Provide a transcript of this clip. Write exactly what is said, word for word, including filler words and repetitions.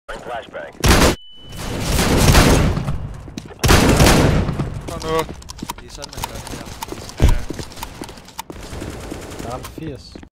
Flashbang. Og nu. Det er sådan, man gør det her. Ja. Der er firs.